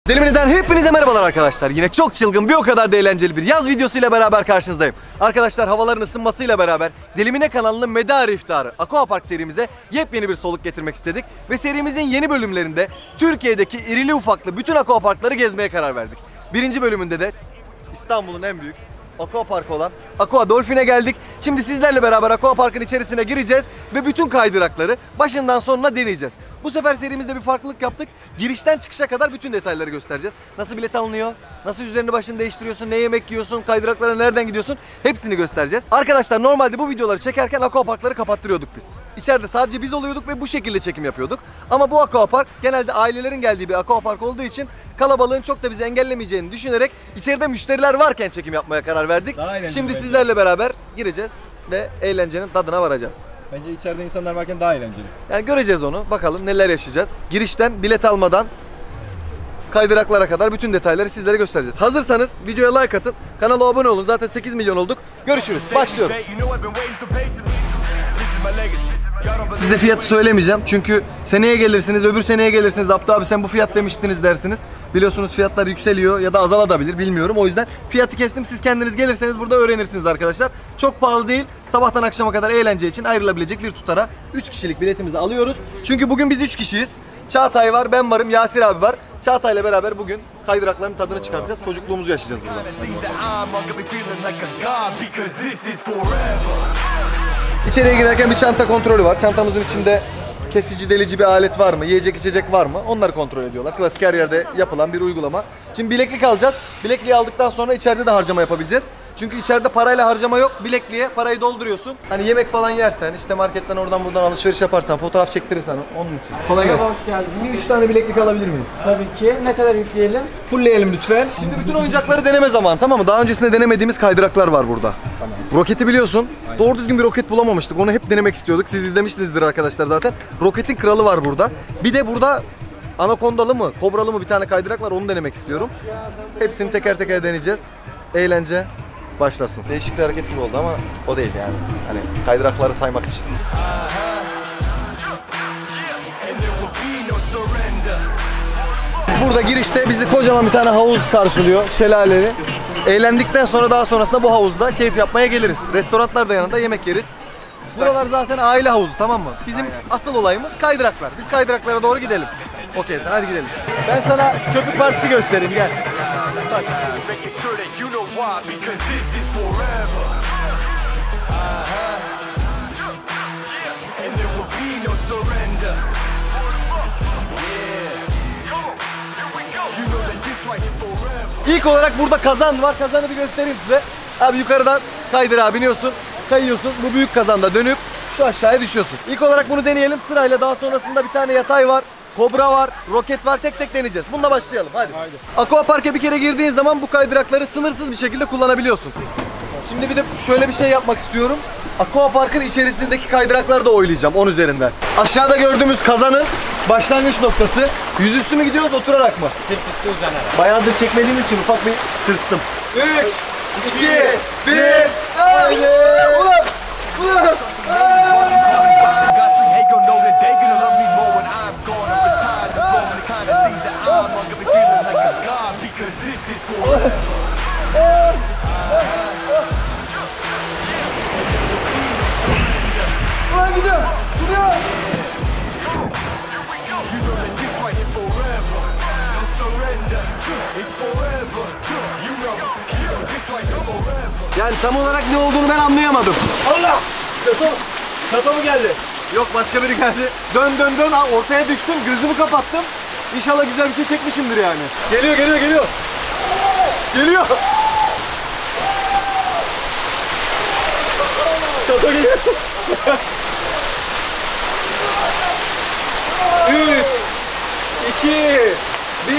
Delimini'den hepinize merhabalar arkadaşlar. Yine çok çılgın, bir o kadar da eğlenceli bir yaz videosuyla beraber karşınızdayım. Arkadaşlar, havaların ısınmasıyla beraber Delimine kanalının Medarı İftarı Aquapark serimize yepyeni bir soluk getirmek istedik. Ve serimizin yeni bölümlerinde Türkiye'deki irili ufaklı bütün aquaparkları gezmeye karar verdik. Birinci bölümünde de İstanbul'un en büyük aquapark olan Aqua Dolphin'e geldik. Şimdi sizlerle beraber aquaparkın içerisine gireceğiz ve bütün kaydırakları başından sonuna deneyeceğiz. Bu sefer serimizde bir farklılık yaptık. Girişten çıkışa kadar bütün detayları göstereceğiz. Nasıl bilet alınıyor, nasıl üzerini başını değiştiriyorsun, ne yemek yiyorsun, kaydıraklara nereden gidiyorsun, hepsini göstereceğiz. Arkadaşlar, normalde bu videoları çekerken aquaparkları kapattırıyorduk biz. İçeride sadece biz oluyorduk ve bu şekilde çekim yapıyorduk. Ama bu aquapark genelde ailelerin geldiği bir aquapark olduğu için kalabalığın çok da bizi engellemeyeceğini düşünerek içeride müşteriler varken çekim yapmaya karar verdik. Şimdi sizlerle beraber gireceğiz ve eğlencenin tadına varacağız. Bence içeride insanlar varken daha eğlenceli. Yani göreceğiz onu. Bakalım neler yaşayacağız. Girişten bilet almadan kaydıraklara kadar bütün detayları sizlere göstereceğiz. Hazırsanız videoya like atın. Kanala abone olun. Zaten 8 milyon olduk. Görüşürüz. Başlıyoruz. Size fiyatı söylemeyeceğim çünkü seneye gelirsiniz, öbür seneye gelirsiniz. Abdü abi sen bu fiyat demiştiniz dersiniz. Biliyorsunuz fiyatlar yükseliyor ya da azalabilir, bilmiyorum. O yüzden fiyatı kestim. Siz kendiniz gelirseniz burada öğrenirsiniz arkadaşlar. Çok pahalı değil. Sabahtan akşama kadar eğlence için ayrılabilecek bir tutara 3 kişilik biletimizi alıyoruz. Çünkü bugün biz 3 kişiyiz. Çağatay var, ben varım, Yasir abi var. Çağatay'la beraber bugün kaydırakların tadını çıkartacağız. Çocukluğumuzu yaşayacağız burada. İçeriye girerken bir çanta kontrolü var. Çantamızın içinde kesici, delici bir alet var mı? Yiyecek, içecek var mı? Onları kontrol ediyorlar. Klasik her yerde yapılan bir uygulama. Şimdi bileklik alacağız. Bilekliği aldıktan sonra içeride de harcama yapabileceğiz. Çünkü içeride parayla harcama yok. Bilekliğe parayı dolduruyorsun. Hani yemek falan yersen, işte marketten oradan buradan alışveriş yaparsan, fotoğraf çektirirsen onun için. Kolay gelsin. Hoş geldiniz. 3 tane bileklik alabilir miyiz? Tabii ki. Ne kadar yükleyelim? Fullleyelim lütfen. Şimdi bütün oyuncakları deneme zamanı, tamam mı? Daha öncesinde denemediğimiz kaydıraklar var burada. Tamam. Roketi biliyorsun. Aynen. Doğru düzgün bir roket bulamamıştık. Onu hep denemek istiyorduk. Siz izlemişsinizdir arkadaşlar zaten. Roketin kralı var burada. Bir de burada anakondalı mı, kobralı mı bir tane kaydırak var. Onu denemek istiyorum. Hepsini teker teker deneyeceğiz. Eğlence başlasın. Değişik bir hareket gibi oldu ama o değil yani. Hani kaydırakları saymak için. Burada girişte bizi kocaman bir tane havuz karşılıyor, şelaleli. Eğlendikten sonra daha sonrasında bu havuzda keyif yapmaya geliriz. Restoranlar da yanında yemek yeriz. Buralar zaten aile havuzu, tamam mı? Bizim asıl olayımız kaydıraklar. Biz kaydıraklara doğru gidelim. Okey, sen hadi gidelim. Ben sana köpük partisi göstereyim, gel. Bak. İlk olarak burada kazan var. Kazanı bir göstereyim size. Abi yukarıdan kaydırağa biniyorsun, kayıyorsun. Bu büyük kazanda dönüp şu aşağıya düşüyorsun. İlk olarak bunu deneyelim sırayla. Daha sonrasında bir tane yatay var, kobra var, roket var. Tek tek deneyeceğiz. Bununla başlayalım. Hadi. Aquapark'a bir kere girdiğin zaman bu kaydırakları sınırsız bir şekilde kullanabiliyorsun. Şimdi bir de şöyle bir şey yapmak istiyorum. Aquapark'ın içerisindeki kaydırakları da oylayacağım 10 üzerinden. Aşağıda gördüğümüz kazanın başlangıç noktası. Yüzüstü mü gidiyoruz, oturarak mı? Sırt üzerine. Bayağıdır çekmediğimiz için ufak bir tırstım. 3, 2, 1, haydi! Ulan! Ulan! Ulan gidiyor! Gidiyor! Yani tam olarak ne olduğunu ben anlayamadım. Allah! Şato mu geldi? Yok, başka biri geldi. Dön dön dön, ortaya düştüm, gözümü kapattım. İnşallah güzel bir şey çekmişimdir yani. Geliyor geliyor geliyor. Geliyor. Şato geliyor. 3, 2, 1.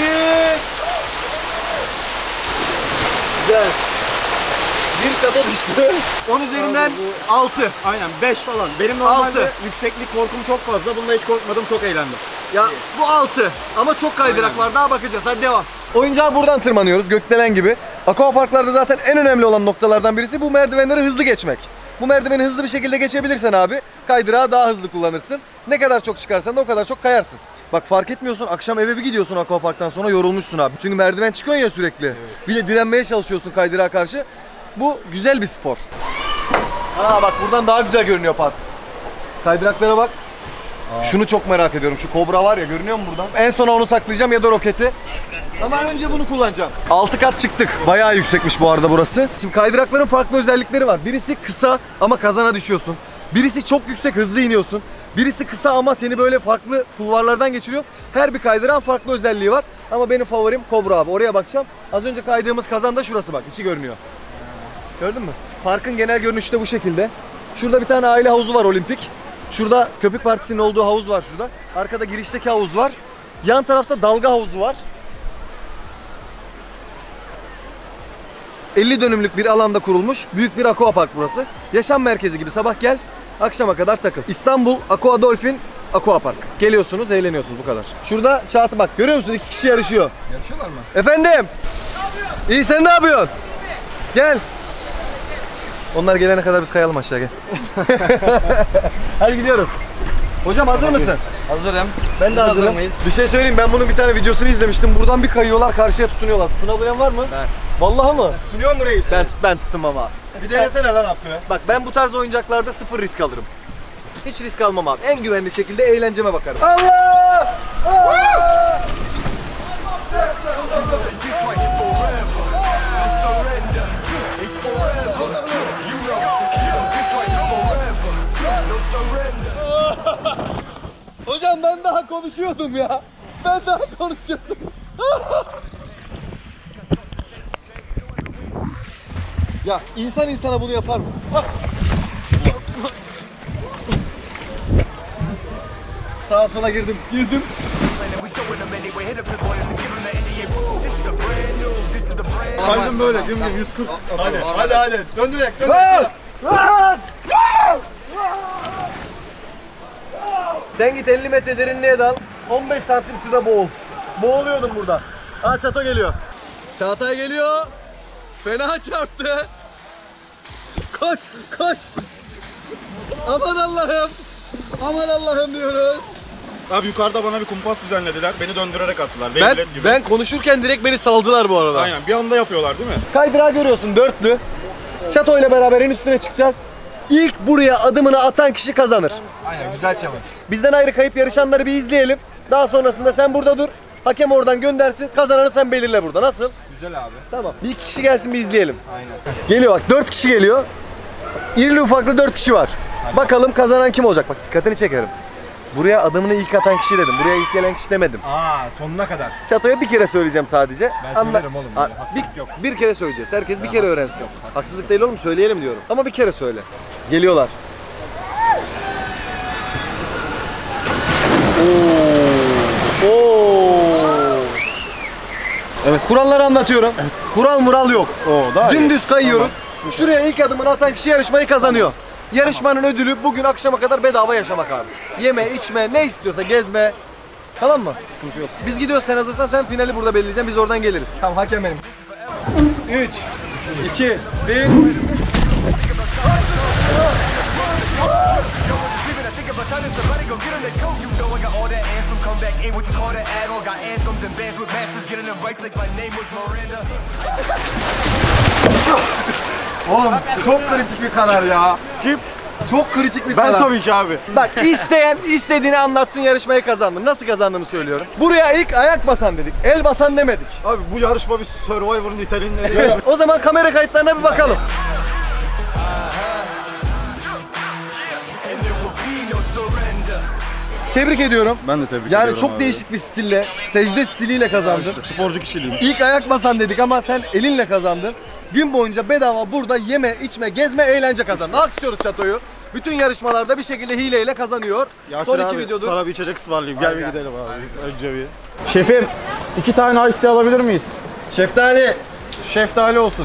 Güzel. Bir çato düştü. 10 üzerinden 6. Aynen 5 falan. Benim normalde yükseklik korkum çok fazla. Bunda hiç korkmadım, çok eğlendim. Ya bu 6 ama çok kaydırak var. Daha bakacağız. Hadi devam. Oyuncağa buradan tırmanıyoruz gökdelen gibi. Aquaparklarda zaten en önemli olan noktalardan birisi bu merdivenleri hızlı geçmek. Bu merdiveni hızlı bir şekilde geçebilirsen abi kaydırağı daha hızlı kullanırsın. Ne kadar çok çıkarsan da o kadar çok kayarsın. Bak fark etmiyorsun, akşam eve bir gidiyorsun aquaparktan sonra yorulmuşsun abi. Çünkü merdiven çıkıyorsun ya sürekli. Evet. Bir de direnmeye çalışıyorsun kaydırağa karşı. Bu güzel bir spor. Aa bak buradan daha güzel görünüyor park. Kaydıraklara bak. Şunu çok merak ediyorum. Şu kobra var ya, görünüyor mu buradan? En sona onu saklayacağım ya da roketi. Ama önce bunu kullanacağım. 6 kat çıktık. Bayağı yüksekmiş bu arada burası. Şimdi kaydırakların farklı özellikleri var. Birisi kısa ama kazana düşüyorsun. Birisi çok yüksek, hızlı iniyorsun. Birisi kısa ama seni böyle farklı kulvarlardan geçiriyor. Her bir kaydırağın farklı özelliği var. Ama benim favorim Kobra abi. Oraya bakacağım. Az önce kaydığımız kazan da şurası bak. İçi görünüyor. Gördün mü? Parkın genel görünüşü de bu şekilde. Şurada bir tane aile havuzu var, olimpik. Şurada köpük partisinin olduğu havuz var şurada. Arkada girişteki havuz var. Yan tarafta dalga havuzu var. 50 dönümlük bir alanda kurulmuş büyük bir aquapark burası. Yaşam merkezi gibi, sabah gel, akşama kadar takıl. İstanbul Aqua Dolphin Aquapark. Geliyorsunuz, eğleniyorsunuz, bu kadar. Şurada çatı bak, görüyor musun? 2 kişi yarışıyor. Yarışıyorlar mı? Efendim? İyi, sen ne yapıyorsun? Gel. Onlar gelene kadar biz kayalım aşağı, gel. Hadi gidiyoruz. Hocam hazır mısın? Hazırım. Ben de hazırım. Bir şey söyleyeyim, ben bunun bir tane videosunu izlemiştim. Buradan bir kayıyorlar, karşıya tutunuyorlar. Tutunabilen var mı? Ben. Vallahi mı? Tutunuyor mu reis? Ben tutunmam abi. Bir denesene lan Abdü. Bak ben bu tarz oyuncaklarda sıfır risk alırım. Hiç risk almam abi. En güvenli şekilde eğlenceme bakarım. Allah! Allah! Hocam ben daha konuşuyordum ya. Ben daha konuşuyordum. Ya insan insana bunu yapar mı? Sağa sola girdim. Kalbim böyle gümgüm 140. Hadi. Döndürek. Sen git 50 metre derinliğe dal. 15 santim suda boğul. Boğuluyordum burada. Aa Çato geliyor. Çağatay geliyor. Fena çarptı. Koş. Aman Allah'ım. Aman Allah'ım diyoruz. Abi yukarıda bana bir kumpas düzenlediler. Beni döndürerek attılar. Ben konuşurken direkt beni saldılar bu arada. Aynen bir anda yapıyorlar değil mi? Kaydırağı görüyorsun, dörtlü. Çato ile beraber en üstüne çıkacağız. İlk buraya adımını atan kişi kazanır. Aynen, güzel challenge. Bizden ayrı kayıp yarışanları bir izleyelim. Daha sonrasında sen burada dur. Hakem oradan göndersin. Kazananı sen belirle burada. Nasıl? Güzel abi. Tamam. Bir iki kişi gelsin, bir izleyelim. Aynen. Geliyor bak, 4 kişi geliyor. İrili ufaklı 4 kişi var. Bakalım kazanan kim olacak? Bak dikkatini çekerim. Buraya adımını ilk atan kişi dedim. Buraya ilk gelen kişi demedim. Sonuna kadar. Çato'ya bir kere söyleyeceğim sadece. Ben söylerim oğlum. Böyle. Haksızlık yok. Bir kere söyleyeceğiz. Herkes bir kere öğrensin. Haksızlık değil oğlum, söyleyelim diyorum. Ama bir kere söyle. Geliyorlar. Evet, kuralları anlatıyorum. Evet. Kural mural yok. Dümdüz kayıyoruz. Tamam. Şuraya ilk adımını atan kişi yarışmayı kazanıyor. Yarışmanın ödülü bugün akşama kadar bedava yaşamak abi. Yeme, içme, ne istiyorsa gezme. Tamam mı? Sıkıntı yok. Biz gidiyoruz, sen hazırsan sen finali burada belirleyeceksin. Biz oradan geliriz. Tamam, hakem benim. 3, 2, 1. Oğlum çok kritik bir karar ya. Kim? Çok kritik bir karar. Ben tabii ki abi. Bak isteyen istediğini anlatsın, yarışmayı kazandın. Nasıl kazandığımı söylüyorum. Buraya ilk ayak basan dedik. El basan demedik. Abi bu yarışma bir Survivor'ın niteliğinde. O zaman kamera kayıtlarına bir bakalım. Tebrik ediyorum. Ben de tebrik yani ediyorum. Çok abi. değişik bir stille, secde stiliyle kazandın. İşte sporcu kişiliğim. İlk ayak basan dedik ama sen elinle kazandın. Gün boyunca bedava burada yeme, içme, gezme, eğlence kazandın. Alkışlıyoruz Çato'yu. Bütün yarışmalarda bir şekilde hileyle kazanıyor. Yasin Son abi, iki videodur. sana bir içecek ısmarlayayım. Gel bir gidelim abi. Önce bir. Şefim, 2 tane ice tea alabilir miyiz? Şeftali. Şeftali olsun.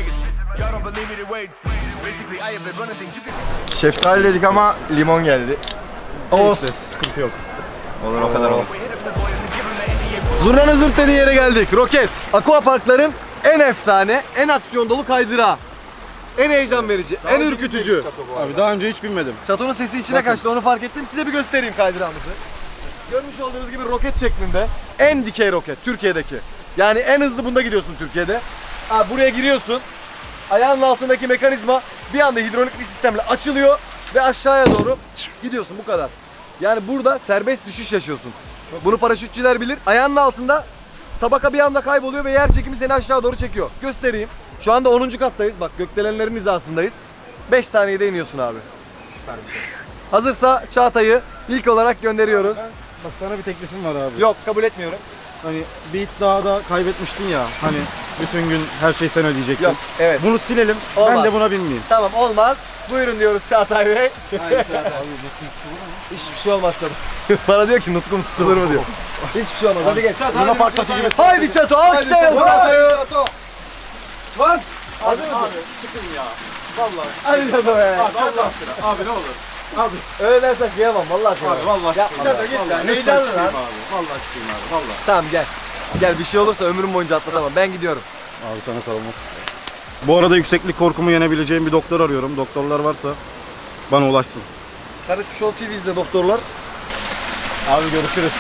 Şeftali dedik ama limon geldi. Olsun. Sıkıntı yok. Olur o kadar olur. Zurnanın zırt dediği yere geldik. Roket. Aquaparkların en efsane, en aksiyon dolu kaydırağı. En heyecan verici, en ürkütücü. Abi daha önce hiç binmedim. Çato'nun sesi içine kaçtı, onu fark ettim. Size bir göstereyim kaydırağımızı. görmüş olduğunuz gibi roket şeklinde. En dikey roket Türkiye'deki. Yani en hızlı bunda gidiyorsun Türkiye'de. Buraya giriyorsun. Ayağının altındaki mekanizma bir anda hidrolik bir sistemle açılıyor ve aşağıya doğru gidiyorsun, bu kadar. Yani burada serbest düşüş yaşıyorsun. Bunu paraşütçüler bilir. Ayağının altında tabaka bir anda kayboluyor ve yer çekimi seni aşağı doğru çekiyor. Göstereyim. Şu anda 10. kattayız. Bak, gökdelenlerin hizasındayız. 5 saniyede iniyorsun abi. Süper bir şey. Hazırsa Çağatay'ı ilk olarak gönderiyoruz. Bak sana bir teklifim var abi. Yok, kabul etmiyorum. Hani bir iddiada kaybetmiştin ya. Hani bütün gün her şeyi sen ödeyecektin. Yok, evet. Bunu silelim. Olmaz. Ben de buna binmeyeyim. Tamam, olmaz. Buyurun diyoruz Çağatay Bey. Hayır Çağatay. Hiçbir şey olmaz Çağatay. Bana diyor ki nutkum tutulur mu diyor. Hiçbir şey olmaz. Hadi geç. Luna Park'taki gibi. Haydi Çato, alkışlayalım Çağatay'ı. Lan. Hadi abi çıkın ya. Vallahi. Hadi Çato be. Abi Allah aşkına. Abi ne olur. Abi. Öyle dersen kıyamam vallahi kıyamam. Abi vallahi Ya, çıkayım. Çato git Vallahi. ya. Lütfen Heyecanlı çıkayım lan. abi. Vallahi çıkayım abi. Vallahi. Tamam gel. Gel, bir şey olursa ömrüm boyunca atlatamam. Ben gidiyorum. Abi sana sağlık. Bu arada yükseklik korkumu yenebileceğim bir doktor arıyorum. Doktorlar varsa bana ulaşsın. Kardeşim Show TV izle doktorlar. Abi görüşürüz.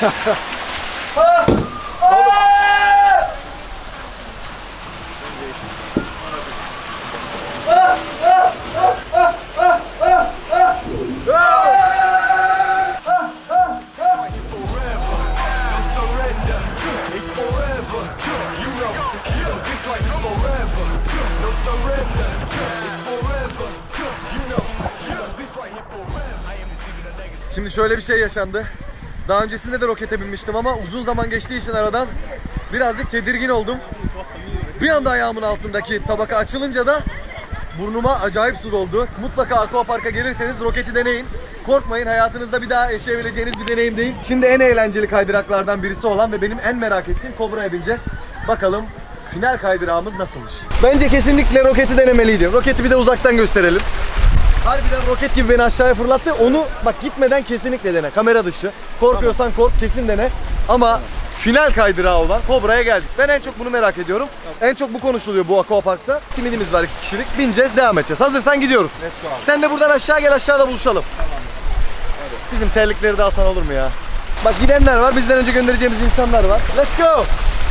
Şimdi şöyle bir şey yaşandı. Daha öncesinde de rokete binmiştim ama uzun zaman geçtiği için aradan birazcık tedirgin oldum. Bir anda ayağımın altındaki tabaka açılınca da burnuma acayip su doldu. Mutlaka Aquapark'a gelirseniz roketi deneyin. Korkmayın, hayatınızda bir daha yaşayabileceğiniz bir deneyim değil. Şimdi en eğlenceli kaydıraklardan birisi olan ve benim en merak ettiğim Cobra'ya bineceğiz. Bakalım final kaydırağımız nasılmış? Bence kesinlikle roketi denemeliydi. Roketi bir de uzaktan gösterelim. Harbiden roket gibi beni aşağıya fırlattı. Onu bak, gitmeden kesinlikle dene. Kamera dışı. Korkuyorsan kork, kesin dene. Ama final kaydırağı olan Cobra'ya geldik. Ben en çok bunu merak ediyorum. En çok bu konuşuluyor bu Aquapark'ta. Simidimiz var 2 kişilik. Bineceğiz, devam edeceğiz. Hazırsan gidiyoruz. Let's go abi. Sen de buradan aşağı gel, aşağıda buluşalım. Bizim terlikleri de alsan olur mu ya? Bak, gidenler var, bizden önce göndereceğimiz insanlar var. Let's go!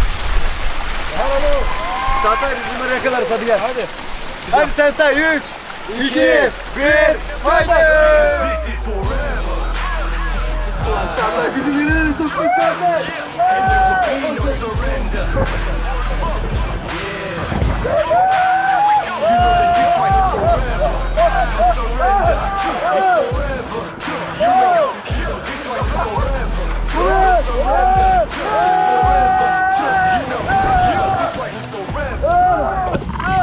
Çağatay, biz bunları yakalarız, hadi gel. Hadi. Hadi sen say, 3, 2, 1, haydi! This is forever. Bizim yürüyelim, çok Çağatay! And there will be no surrender. You know that this right here forever. No surrender. It's forever. You know this right here forever. No surrender. It's forever. You know this right here forever.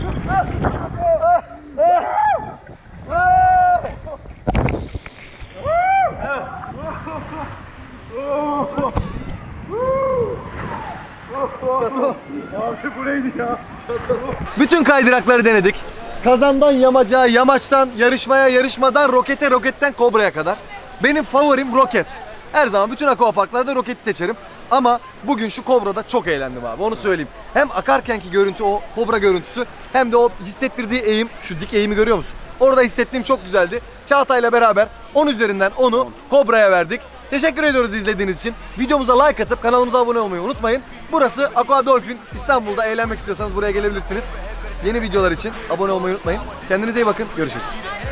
Bütün kaydırakları denedik. Kazandan yamaca, yamaçtan yarışmaya, yarışmadan rokete, roketten Cobra'ya kadar. Benim favorim roket. Her zaman bütün aquaparklarda roketi seçerim. Ama bugün şu Cobra'da çok eğlendim abi, onu söyleyeyim. Hem akarkenki görüntü, o Cobra görüntüsü, hem de o hissettirdiği eğim, şu dik eğimi görüyor musun? Orada hissettiğim çok güzeldi. Çağatay'la beraber 10 üzerinden 10'u Cobra'ya verdik. Teşekkür ediyoruz izlediğiniz için. Videomuza like atıp kanalımıza abone olmayı unutmayın. Burası Aqua Dolphin. İstanbul'da eğlenmek istiyorsanız buraya gelebilirsiniz. Yeni videolar için abone olmayı unutmayın. Kendinize iyi bakın. Görüşürüz.